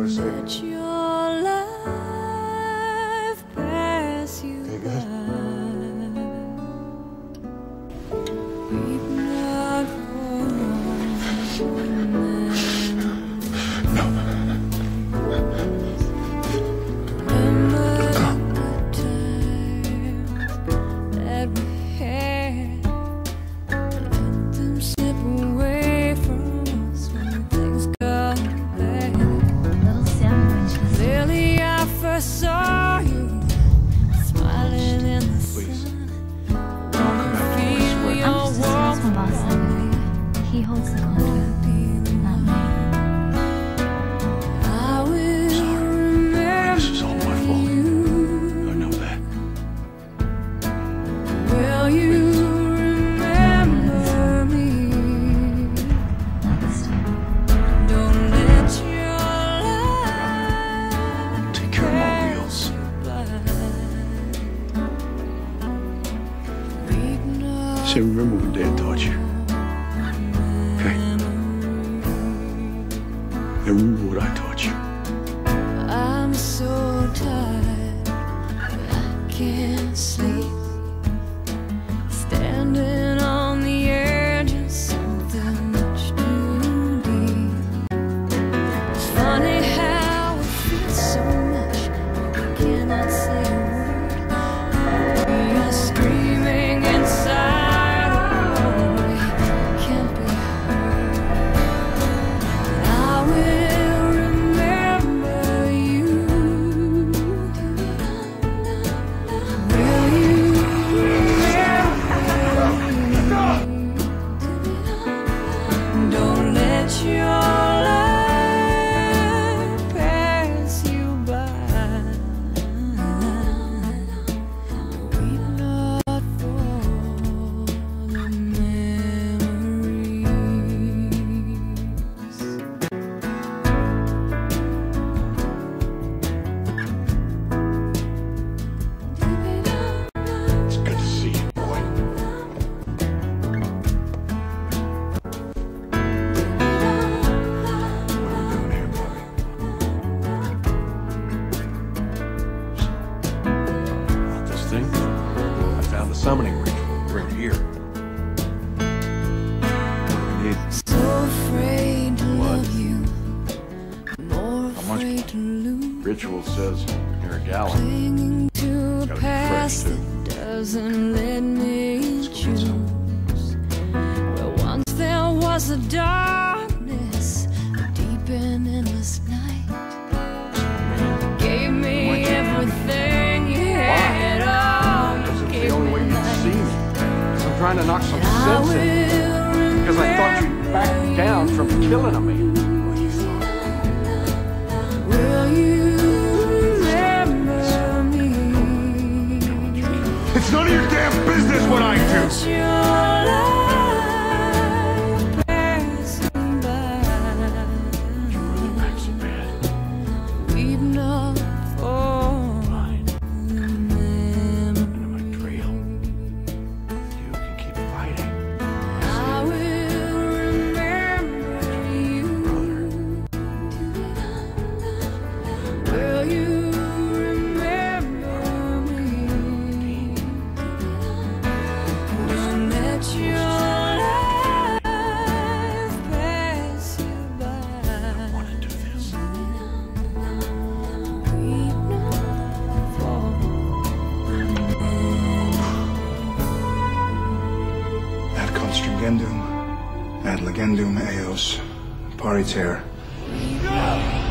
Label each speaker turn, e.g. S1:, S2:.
S1: more to say?
S2: Let your life pass you by. Weep not for saw you smiling in the sun.
S3: I'm just a salesman, boss. He holds the contract, not me.
S2: I will remember
S1: This is all my fault. I know that.
S2: Will you remember me?
S3: Not this time.
S2: Don't let your life
S1: Take care of my wheels. Say, remember when Dad taught you? Okay? And remember what I taught you?
S2: I'm so tired, I can't sleep. Standing on the edge of something much too deep. It's funny how it feels so much, I cannot say a word. We are screaming inside, oh, we can't be heard. But I will remember you. Will you remember me? Don't let your life pass you by. Weep not for the memories.
S1: It's good to see you, boy. What are we doing here, Bobby? Want this thing? I found the summoning ritual. Bring it here. What do we need?
S2: So afraid to love you, more
S1: much?
S2: afraid to lose.
S1: Ritual says you're a gallon.
S2: Clinging to a
S1: Gotta be fresh,
S2: past
S1: too.
S2: that doesn't let me
S1: Let's go get some.
S2: choose. Where once there was a darkness, a deep and endless night. Gave me everything you had. All
S1: Because
S2: you
S1: it's the
S2: gave
S1: only way
S2: me
S1: you can see me. Because I'm trying to knock some
S2: I
S1: sense in.
S2: will
S1: Because I thought you'd back down from killing a man.
S2: Will you remember me?
S1: It's none of your damn business what I do.
S2: Let your life pass you by.
S1: Back so bad.
S2: Weep not for
S1: Fine.
S2: the
S1: Into my trail. You can keep fighting.
S2: I will remember you. Will you remember me? Don't let your life pass you by.
S1: I want to do this.
S2: Weep not for
S4: Ad constringendum, ad legendum eos, pariter.